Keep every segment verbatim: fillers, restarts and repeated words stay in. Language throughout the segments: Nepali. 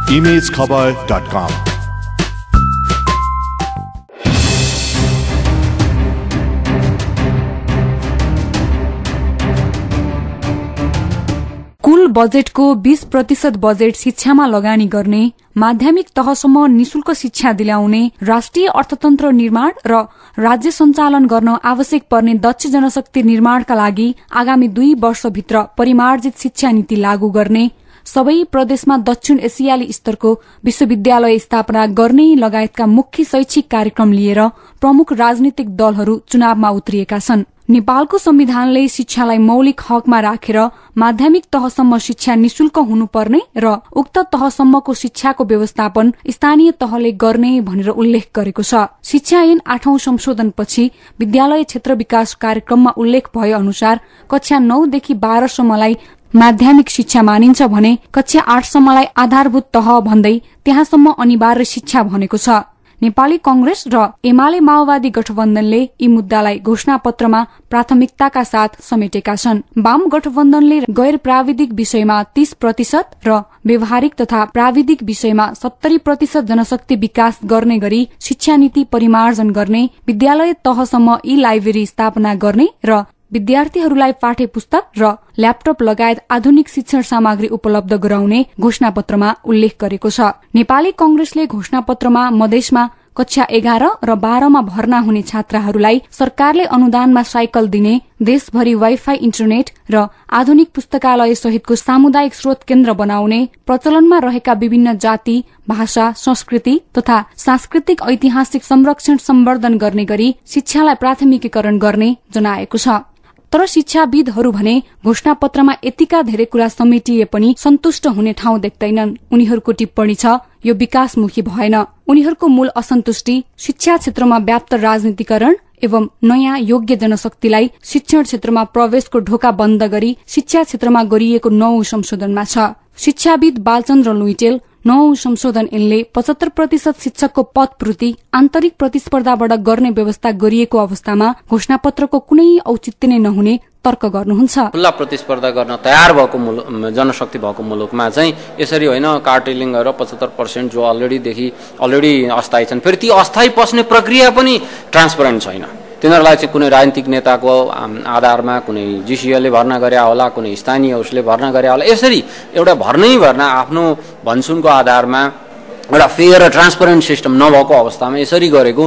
इमेज खबर डट कम। कुल बजेटको बीस प्रतिशत बजेट शिक्षामा लगानी गर्ने, माध्यमिक तहसम्म निशुल्क शिक्षा दिलाउने, राष्ट्रिय अर्थतन्त्र निर्माण र राज्य सञ्चालन गर्न आवश्यक पर्ने दक्ष जनशक्ति निर्माणका लागि आगामी दुई वर्षभित्र परिमार्जित शिक्षा नीति लागू गर्ने, सबै प्रदेशमा दक्षिण एसियाली स्तरको विश्वविद्यालय स्थापना गर्ने लगायतका मुख्य शैक्षिक कार्यक्रम लिएर प्रमुख राजनीतिक दलहरू चुनावमा उत्रिएका छन्। नेपालको संविधानले शिक्षालाई मौलिक हकमा राखेर माध्यमिक तहसम्म शिक्षा निशुल्क हुनुपर्ने र उक्त तहसम्मको शिक्षाको व्यवस्थापन स्थानीय तहले गर्ने भनेर उल्लेख गरेको छ। शिक्षा ऐन आठौं संशोधनपछि विद्यालय क्षेत्र विकास कार्यक्रममा उल्लेख भए अनुसार कक्षा नौदेखि बाह्रसम्मलाई माध्यमिक शिक्षा मानिन्छ भने कक्षा आठसम्मलाई आधारभूत तह भन्दै त्यहाँसम्म अनिवार्य शिक्षा भनेको छ। नेपाली कांग्रेस र एमाले माओवादी गठबन्धनले यी मुद्दालाई घोषणा पत्रमा प्राथमिकताका साथ समेटेका छन्। वाम गठबन्धनले गैर प्राविधिक विषयमा तीस प्रतिशत र व्यवहारिक तथा प्राविधिक विषयमा सत्तरी प्रतिशत जनशक्ति विकास गर्ने गरी शिक्षा नीति परिमार्जन गर्ने, विद्यालय तहसम्म ई लाइब्रेरी स्थापना गर्ने र विद्यार्थीहरूलाई पाठ्य पुस्तक र ल्यापटप लगायत आधुनिक शिक्षण सामग्री उपलब्ध गराउने घोषणा पत्रमा उल्लेख गरेको छ। नेपाली कांग्रेसले घोषणा पत्रमा मधेसमा कक्षा एघार र बाह्रमा भर्ना हुने छात्राहरूलाई सरकारले अनुदानमा साइकल दिने, देशभरि वाइफाई इन्टरनेट र आधुनिक पुस्तकालय सहितको सामुदायिक स्रोत केन्द्र बनाउने, प्रचलनमा रहेका विभिन्न जाति, भाषा, संस्कृति तथा सांस्कृतिक ऐतिहासिक संरक्षण सम्वर्धन गर्ने गरी शिक्षालाई प्राथमिकीकरण गर्ने जनाएको छ। तर शिक्षाविदहरू भने घोषणा पत्रमा यतिका धेरै कुरा समेटिए पनि सन्तुष्ट हुने ठाउँ देख्दैनन्। उनीहरूको टिप्पणी छ, यो विकासमुखी भएन। उनीहरूको मूल असन्तुष्टि शिक्षा क्षेत्रमा व्याप्त राजनीतिकरण एवं नयाँ योग्य जनशक्तिलाई शिक्षण क्षेत्रमा प्रवेशको ढोका बन्द गरी शिक्षा क्षेत्रमा गरिएको नौ संशोधनमा छ। शिक्षाविद बालचन्द्र लुइटेल, नौ संशोधन ऐनले पचहत्तर प्रतिशत शिक्षकको पद पूर्ति आन्तरिक प्रतिस्पर्धाबाट गर्ने व्यवस्था गरिएको अवस्थामा घोषणापत्रको कुनै औचित्य नै नहुने तर्क गर्नुहुन्छ। खुल्ला प्रतिस्पर्धा गर्न तयार भएको जनशक्ति भएको मुलुकमा चाहिँ यसरी होइन कार्टेलिङ गरेर पचहत्तर पर्सेन्ट जो अलरेडीदेखि अलरेडी अस्थायी छन्, फेरि ती अस्थायी पस्ने प्रक्रिया पनि ट्रान्सपरेन्ट छैन। तिनीहरूलाई चाहिँ कुनै राजनीतिक नेताको आधारमा कुनै जीसीएले भर्ना गरे होला, कुनै स्थानीय उसले भर्ना गरे होला, यसरी एउटा भर्नै भर्ना आफ्नो भनसुनको आधारमा एउटा फेयर र ट्रान्सपरेन्ट सिस्टम नभएको अवस्थामा यसरी गरेको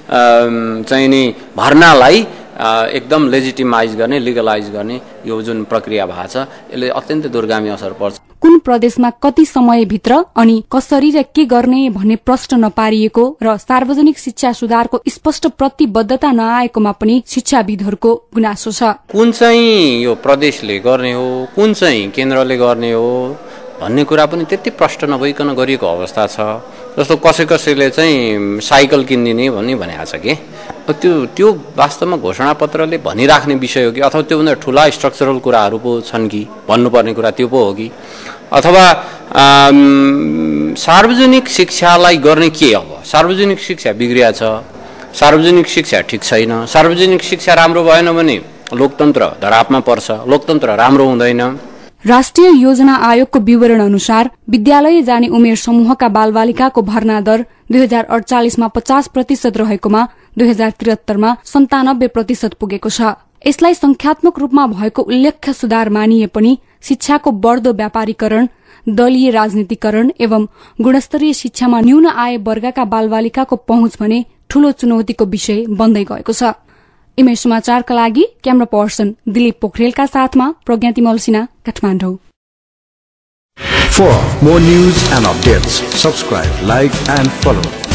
चाहिँ नि भर्नालाई एकदम लेजिटिमाइज गर्ने, लिगलाइज गर्ने यो जुन प्रक्रिया भएको छ यसले अत्यन्तै दूरगामी असर पर्छ। कुन प्रदेशमा कति समयभित्र अनि कसरी र के गर्ने भन्ने प्रश्न नपारिएको र सार्वजनिक शिक्षा सुधारको स्पष्ट प्रतिबद्धता नआएकोमा पनि शिक्षाविदहरूको गुनासो छ। कुन चाहिँ यो प्रदेशले गर्ने हो, कुन चाहिँ केन्द्रले गर्ने हो भन्ने कुरा पनि त्यति प्रष्ट नभइकन गरिएको अवस्था छ। जस्तो कसै कसैले चाहिँ साइकल किनिदिने भन्ने भनेको छ कि त्यो त्यो वास्तवमा घोषणापत्रले भनिराख्ने विषय हो कि अथवा त्योभन्दा ठुला स्ट्रक्चरल कुराहरू पो छन् कि भन्नुपर्ने कुरा त्यो पो हो कि अथवा सार्वजनिक शिक्षालाई गर्ने के अब सार्वजनिक शिक्षा बिग्रिया छ, सार्वजनिक शिक्षा ठिक छैन, सार्वजनिक शिक्षा राम्रो भएन भने लोकतन्त्र धरापमा पर्छ, लोकतन्त्र राम्रो हुँदैन। राष्ट्रिय योजना आयोगको विवरण अनुसार विद्यालय जाने उमेर समूहका बालबालिकाको भर्ना दर दुई हजार अडचालिसमा पचास प्रतिशत रहेकोमा दुई हजार त्रिहत्तरमा सन्तानब्बे प्रतिशत पुगेको छ। यसलाई संख्यात्मक रूपमा भएको उल्लेख्य सुधार मानिए पनि शिक्षाको बढ्दो व्यापारीकरण, दलीय राजनीतिकरण एवं गुणस्तरीय शिक्षामा न्यून आय वर्गका बालबालिकाको पहुँच भने ठूलो चुनौतीको विषय बन्दै गएको छ। इमेज समाचारका लागि क्यामेरा पर्सन दिलीप पोखरेलका साथमा प्रज्ञा तिमल Sinha, Kathmandu. For more news and updates, subscribe, like and follow